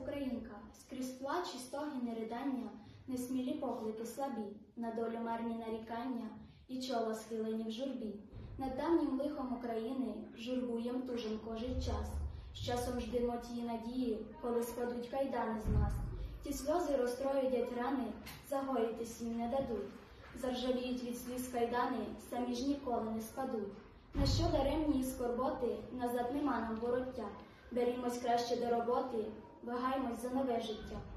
українка, скрізь плач і стогіни ридання, несмілі поклики слабі, на долю марні нарікання і чола схилені в журбі. Над давнім лихом України журбуєм тужим кожен час. З часом ждемо тії надії, коли складуть кайдани з нас. Ті сльози розтроюдять рани, загоїтись їм не дадуть. Заржавіють від сліз кайдани, самі ж ніколи не спадуть. На що даремні і скорботи, назад нема нам вороття. Берімось краще до роботи, вагаймось за нове життя.